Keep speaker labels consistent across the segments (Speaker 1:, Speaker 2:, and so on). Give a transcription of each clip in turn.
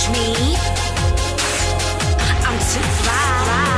Speaker 1: me. I'm too fly.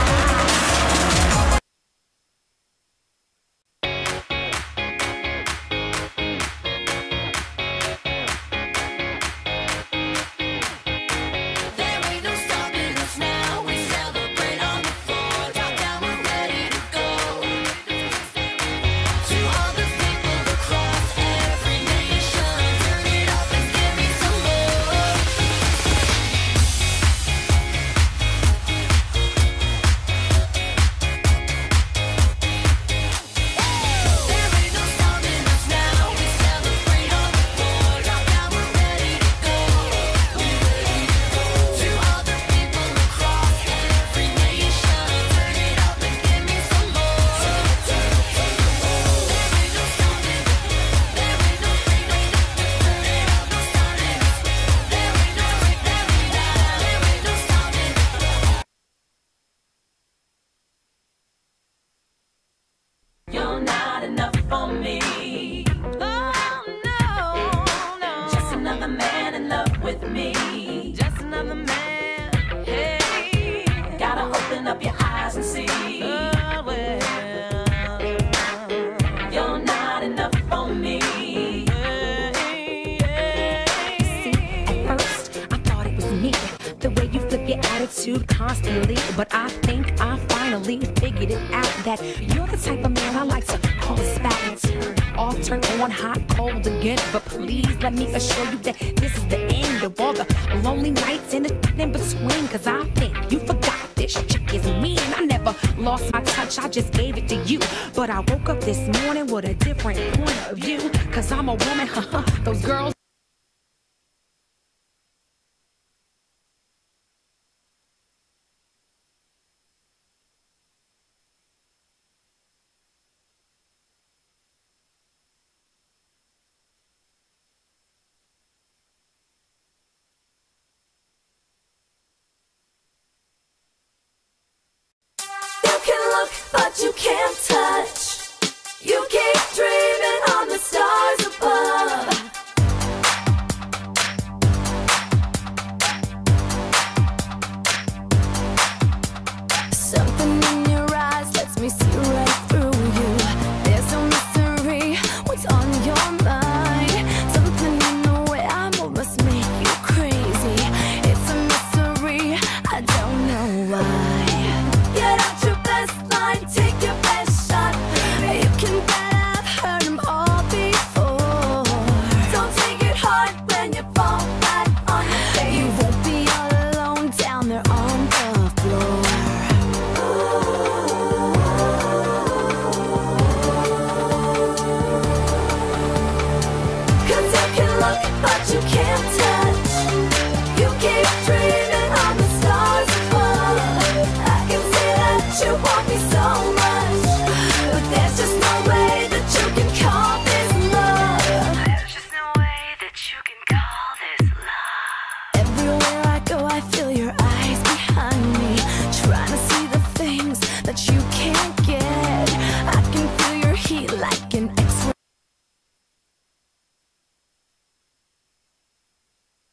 Speaker 2: You're not enough for me. Oh, no, no. Just another man in love with me. Just another man. Hey. Gotta open up your eyes and see. Oh, well. You're not enough for me.
Speaker 1: See, at first, I thought it was me. The way you flip your attitude constantly. But I think I finally figured it out that you're the type of man I like to call a spat and turn off, turn on, hot, cold again. But please let me assure you that this is the end of all the lonely nights and the in between. Cause I think you forgot this chick is mean. I never lost my touch, I just gave it to you. But I woke up this morning with a different point of view. Cause I'm a woman, those girls.
Speaker 2: But you can't touch. You keep dreaming on the stars above. Something in your eyes lets me see right through you. There's no mystery, what's on your mind? Something in the way I move must make you crazy. It's a mystery, I don't know why. Get out your best line, take your best shot. You can bet I've heard them all before. Don't take it hard when you fall back on your face. You won't be all alone down there on the floor. Cause you can look, but you can't touch. You keep dreaming on the stars above. I can see that you want me so much, but there's just no way that you can call this love. There's just no way that you can call this love. Everywhere I go, I feel your eyes behind me, trying to see the things that you can't get. I can feel your heat like an X-ray.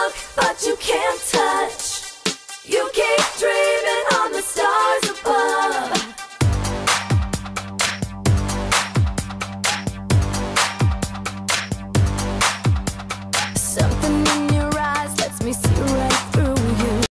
Speaker 2: look, but you can't touch. You keep dreaming on the stars above. Something in your eyes lets me see right through